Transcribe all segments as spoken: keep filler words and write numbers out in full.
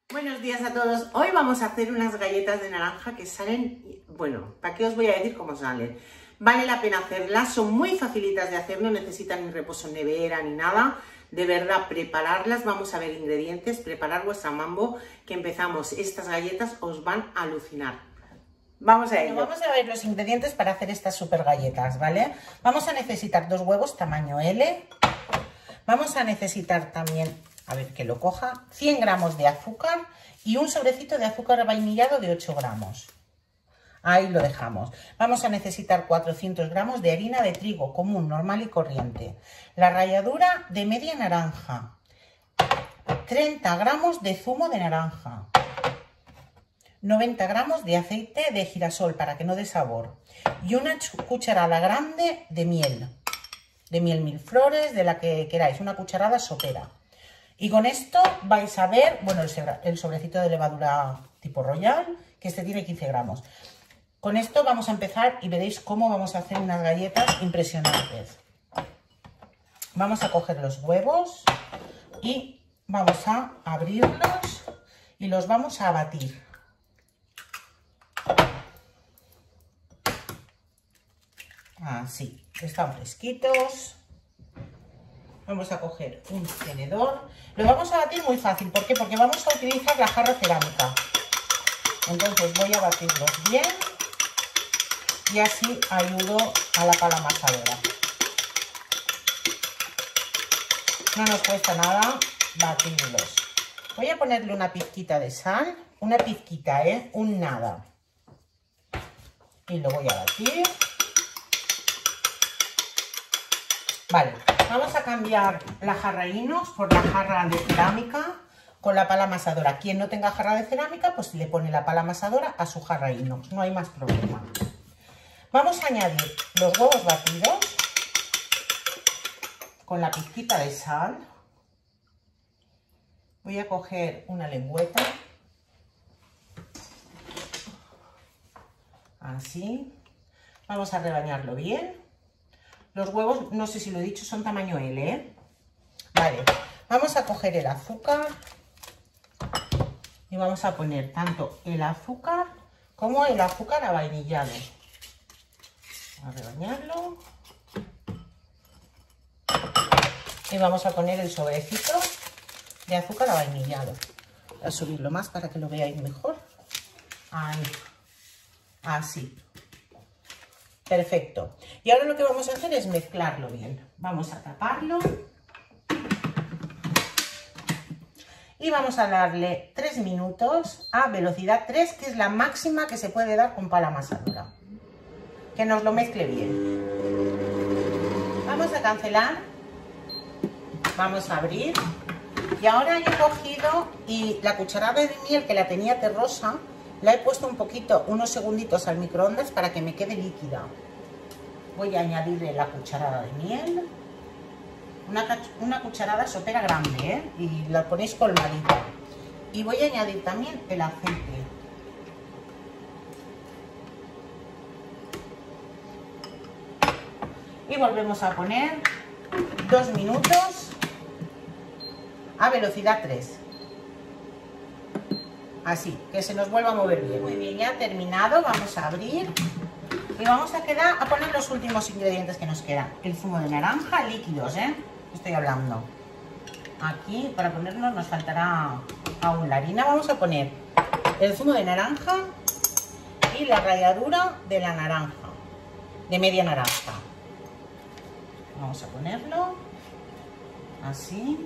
Buenos días a todos. Hoy vamos a hacer unas galletas de naranja que salen, bueno, ¿para qué os voy a decir cómo salen? Vale la pena hacerlas, son muy facilitas de hacer, no necesitan ni reposo en nevera ni nada. De verdad, prepararlas, vamos a ver ingredientes, preparar vuestra mambo, que empezamos. Estas galletas os van a alucinar. Vamos a ello. Bueno, vamos a ver los ingredientes para hacer estas super galletas, ¿vale? Vamos a necesitar dos huevos tamaño L. Vamos a necesitar también, a ver que lo coja, cien gramos de azúcar y un sobrecito de azúcar vainillado de ocho gramos. Ahí lo dejamos. Vamos a necesitar cuatrocientos gramos de harina de trigo común, normal y corriente. La ralladura de media naranja. treinta gramos de zumo de naranja. noventa gramos de aceite de girasol para que no dé sabor. Y una cucharada grande de miel. De miel mil flores, de la que queráis. Una cucharada sopera. Y con esto vais a ver, bueno, el sobrecito de levadura tipo Royal, que este tiene quince gramos. Con esto vamos a empezar y veréis cómo vamos a hacer unas galletas impresionantes. Vamos a coger los huevos y vamos a abrirlos y los vamos a batir. Así, están fresquitos. Vamos a coger un tenedor. Lo vamos a batir muy fácil. ¿Por qué? Porque vamos a utilizar la jarra cerámica. Entonces voy a batirlos bien. Y así ayudo a la pala amasadora. No nos cuesta nada batirlos. Voy a ponerle una pizquita de sal. Una pizquita, ¿eh? Un nada. Y lo voy a batir. Vale, vamos a cambiar la jarra inox por la jarra de cerámica con la pala amasadora. Quien no tenga jarra de cerámica, pues le pone la pala amasadora a su jarra inox. No hay más problema. Vamos a añadir los huevos batidos con la pizquita de sal. Voy a coger una lengüeta. Así. Vamos a rebañarlo bien. Los huevos, no sé si lo he dicho, son tamaño L, ¿eh? Vale. Vamos a coger el azúcar. Y vamos a poner tanto el azúcar como el azúcar avainillado. A rebañarlo. Y vamos a poner el sobrecito de azúcar avainillado. Voy a subirlo más para que lo veáis mejor. Ahí. Así. Perfecto. Y ahora lo que vamos a hacer es mezclarlo bien. Vamos a taparlo. Y vamos a darle tres minutos a velocidad tres, que es la máxima que se puede dar con pala amasadora. Que nos lo mezcle bien. Vamos a cancelar. Vamos a abrir. Y ahora he cogido y la cucharada de miel que la tenía terrosa, la he puesto un poquito, unos segunditos al microondas para que me quede líquida. Voy a añadirle la cucharada de miel. Una, una cucharada sopera grande, ¿eh? Y la ponéis colmadita. Y voy a añadir también el aceite. Y volvemos a poner dos minutos a velocidad tres. Así, que se nos vuelva a mover bien. Muy bien, ya ha terminado. Vamos a abrir y vamos a, quedar, a poner los últimos ingredientes que nos quedan. El zumo de naranja, líquidos, ¿eh? Estoy hablando. Aquí, para ponernos, nos faltará aún la harina. Vamos a poner el zumo de naranja y la ralladura de la naranja, de media naranja. Vamos a ponerlo así.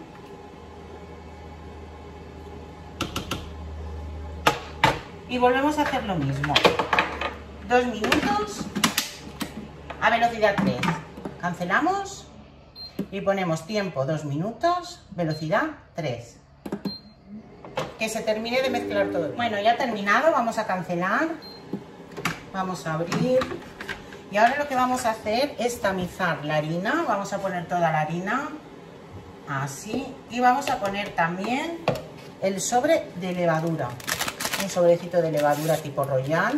Y volvemos a hacer lo mismo. Dos minutos a velocidad tres. Cancelamos y ponemos tiempo dos minutos, velocidad tres. Que se termine de mezclar todo. Bueno, ya ha terminado. Vamos a cancelar. Vamos a abrir. Y ahora lo que vamos a hacer es tamizar la harina. Vamos a poner toda la harina. Así. Y vamos a poner también el sobre de levadura. Un sobrecito de levadura tipo Royal.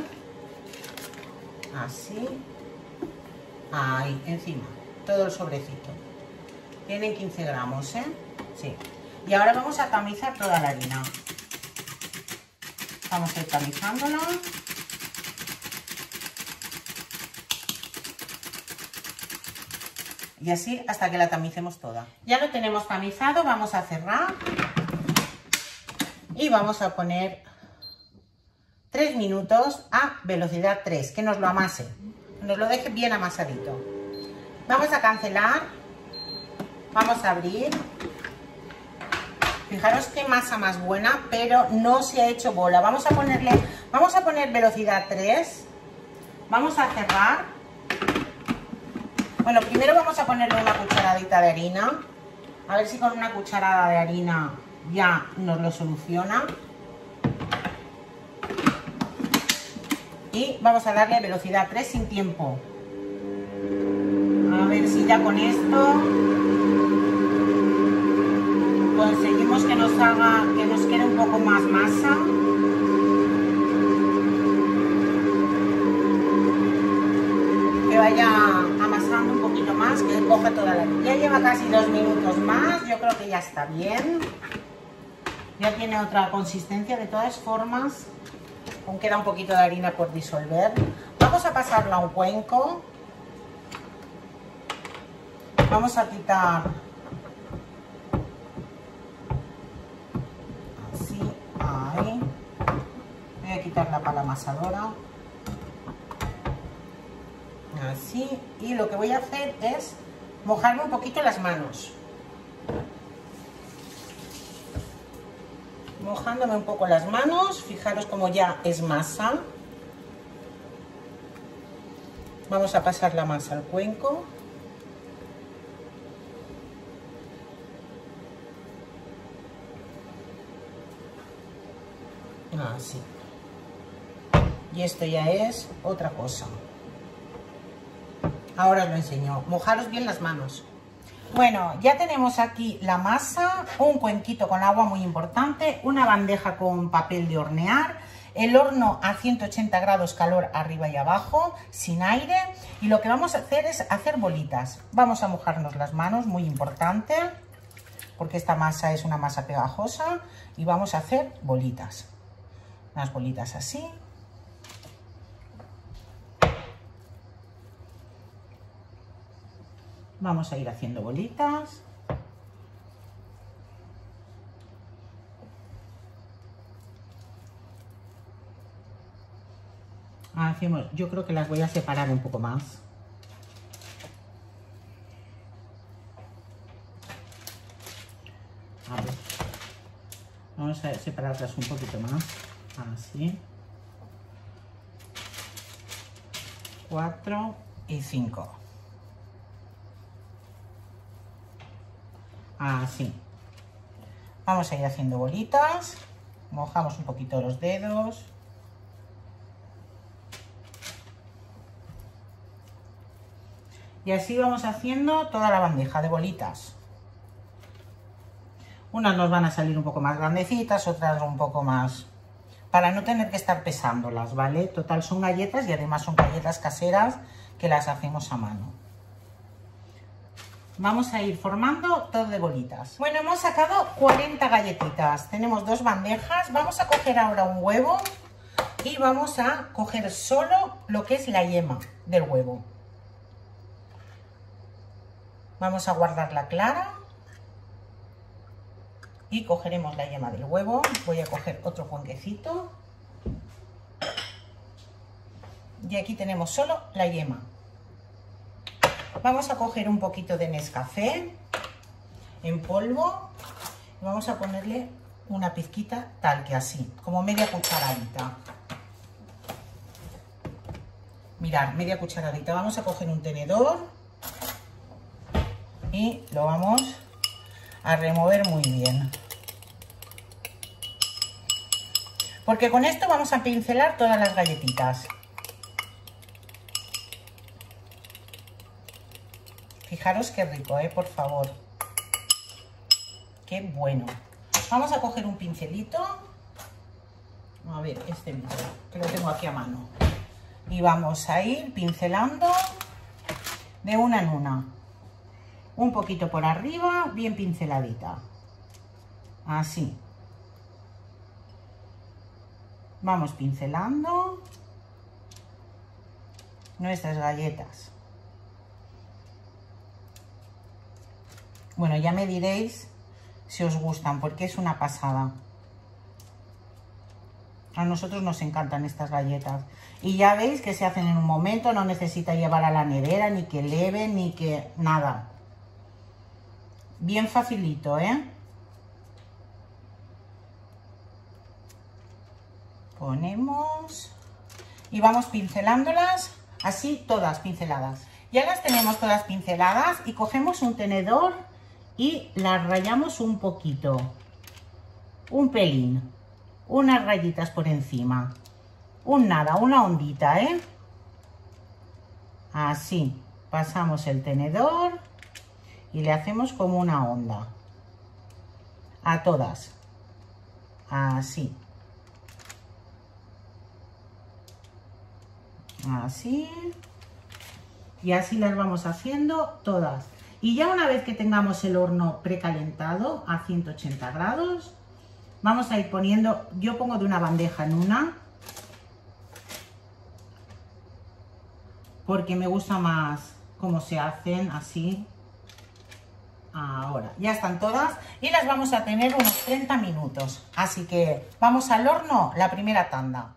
Así. Ahí, encima. Todo el sobrecito. Tienen quince gramos, ¿eh? Sí. Y ahora vamos a tamizar toda la harina. Vamos a ir tamizándola. Y así hasta que la tamicemos toda. Ya lo tenemos tamizado, vamos a cerrar. Y vamos a poner tres minutos a velocidad tres, que nos lo amase. Nos lo deje bien amasadito. Vamos a cancelar. Vamos a abrir. Fijaros qué masa más buena, pero no se ha hecho bola. Vamos a ponerle, vamos a poner velocidad tres. Vamos a cerrar. Bueno, primero vamos a ponerle una cucharadita de harina. A ver si con una cucharada de harina ya nos lo soluciona. Y vamos a darle velocidad tres sin tiempo. A ver si ya con esto conseguimos que nos haga, que nos quede un poco más masa. Que vaya amasando un poquito más, que coja toda la... Ya lleva casi dos minutos más, yo creo que ya está bien. Ya tiene otra consistencia, de todas formas, aún queda un poquito de harina por disolver. Vamos a pasarla a un cuenco. Vamos a quitar... Así, ahí. Voy a quitar la pala amasadora. Así, y lo que voy a hacer es mojarme un poquito las manos, mojándome un poco las manos. Fijaros como ya es masa. Vamos a pasar la masa al cuenco. Así, y esto ya es otra cosa. Ahora os lo enseño. Mojaros bien las manos. Bueno, ya tenemos aquí la masa, un cuenquito con agua muy importante, una bandeja con papel de hornear, el horno a ciento ochenta grados calor arriba y abajo, sin aire, y lo que vamos a hacer es hacer bolitas. Vamos a mojarnos las manos, muy importante, porque esta masa es una masa pegajosa, y vamos a hacer bolitas. Unas bolitas así. Vamos a ir haciendo bolitas. Hacemos, yo creo que las voy a separar un poco más. A ver. Vamos a separarlas un poquito más. Así. Cuatro y cinco. Así. Vamos a ir haciendo bolitas. Mojamos un poquito los dedos. Y así vamos haciendo toda la bandeja de bolitas. Unas nos van a salir un poco más grandecitas, otras un poco más... para no tener que estar pesándolas, ¿vale? Total, son galletas y además son galletas caseras que las hacemos a mano. Vamos a ir formando todo de bolitas. Bueno, hemos sacado cuarenta galletitas. Tenemos dos bandejas. Vamos a coger ahora un huevo y vamos a coger solo lo que es la yema del huevo. Vamos a guardar la clara y cogeremos la yema del huevo. Voy a coger otro cuenquecito y aquí tenemos solo la yema. Vamos a coger un poquito de Nescafé en polvo y vamos a ponerle una pizquita tal que así, como media cucharadita. Mirad, media cucharadita. Vamos a coger un tenedor y lo vamos a remover muy bien. Porque con esto vamos a pincelar todas las galletitas. Fijaros qué rico, ¿eh? Por favor. Qué bueno. Vamos a coger un pincelito. A ver, este mismo, que lo tengo aquí a mano. Y vamos a ir pincelando de una en una. Un poquito por arriba, bien pinceladita. Así. vamos pincelando nuestras galletas. Bueno, ya me diréis si os gustan, porque es una pasada. A nosotros nos encantan estas galletas. Y ya veis que se hacen en un momento, no necesita llevar a la nevera, ni que leven, ni que nada. Bien facilito, ¿eh? Ponemos y vamos pincelándolas, así todas pinceladas. Ya las tenemos todas pinceladas y cogemos un tenedor y las rayamos un poquito, un pelín, unas rayitas por encima, un nada, una ondita, ¿eh? Así, pasamos el tenedor y le hacemos como una onda a todas, así. Así, y así las vamos haciendo todas. Y ya una vez que tengamos el horno precalentado a ciento ochenta grados, vamos a ir poniendo, yo pongo de una bandeja en una, porque me gusta más cómo se hacen así. Ahora, ya están todas y las vamos a tener unos treinta minutos. Así que vamos al horno, la primera tanda.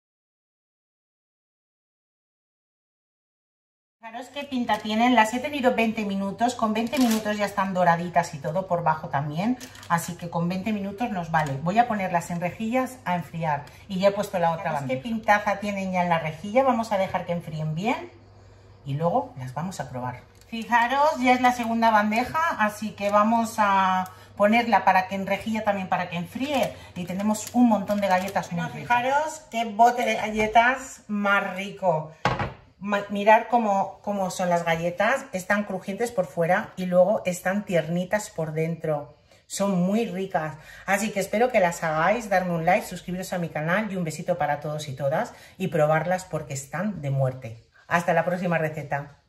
Fijaros qué pinta tienen, las he tenido veinte minutos, con veinte minutos ya están doraditas y todo por bajo también, así que con veinte minutos nos vale. Voy a ponerlas en rejillas a enfriar y ya he puesto la otra bandeja. Qué pintaza tienen ya en la rejilla, vamos a dejar que enfríen bien y luego las vamos a probar. Fijaros, ya es la segunda bandeja, así que vamos a ponerla para que en rejilla también para que enfríe y tenemos un montón de galletas muy ricas. Fijaros qué bote de galletas más rico. Mirad cómo, cómo son las galletas, están crujientes por fuera y luego están tiernitas por dentro. Son muy ricas, así que espero que las hagáis, darme un like, suscribiros a mi canal y un besito para todos y todas y probarlas porque están de muerte. Hasta la próxima receta.